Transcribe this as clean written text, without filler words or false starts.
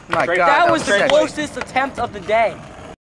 My God, That was the technique. closest attempt of the day.